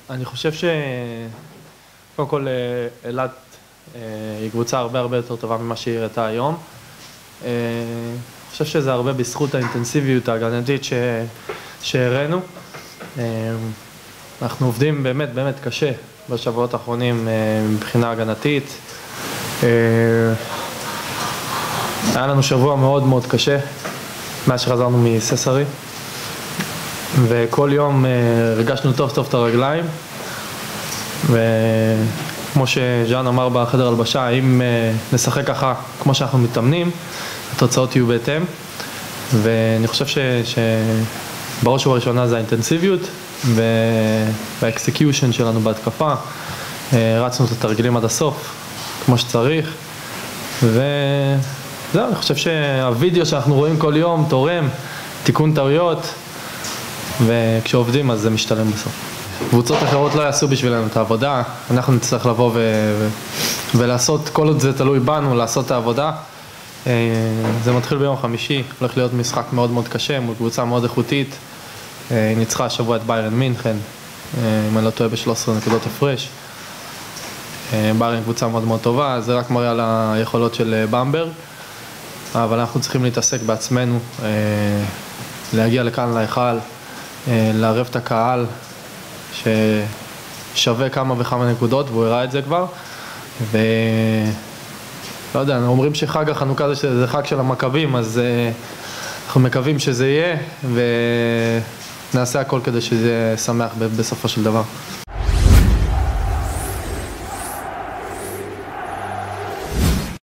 אני חושב קודם כל אילת היא קבוצה הרבה יותר טובה ממה שהיא הראתה היום. אני חושב שזה הרבה בזכות האינטנסיביות ההגנתית שהראינו. אנחנו עובדים באמת קשה בשבועות האחרונים מבחינה הגנתית. היה לנו שבוע מאוד קשה מאז שחזרנו מססרי, וכל יום הרגשנו טוב את הרגליים, וכמו שז'אן אמר בחדר הלבשה, אם נשחק ככה כמו שאנחנו מתאמנים, התוצאות יהיו בהתאם. ואני חושב שבראש ובראשונה זה האינטנסיביות והאקסקיושן שלנו בהתקפה. רצנו את התרגילים עד הסוף כמו שצריך, וזהו, אני חושב שהווידאו שאנחנו רואים כל יום תורם, תיקון טעויות, וכשעובדים אז זה משתלם בסוף. קבוצות אחרות לא יעשו בשבילנו את העבודה, אנחנו נצטרך לבוא ולעשות, כל עוד זה תלוי בנו, לעשות את העבודה. זה מתחיל ביום חמישי, הולך להיות משחק מאוד קשה, מול קבוצה מאוד איכותית. היא ניצחה השבוע את ביירן מינכן, אם אני לא טועה ב13 נקודות הפרש. ביירן קבוצה מאוד טובה, זה רק מראה על היכולות של במברג. אבל אנחנו צריכים להתעסק בעצמנו, להגיע לכאן להיכל, לערב את הקהל, ששווה כמה וכמה נקודות, והוא הראה את זה כבר. לא יודע, אומרים שחג החנוכה זה חג של המכבים, אז אנחנו מקווים שזה יהיה, ונעשה הכל כדי שזה יהיה שמח בסופו של דבר.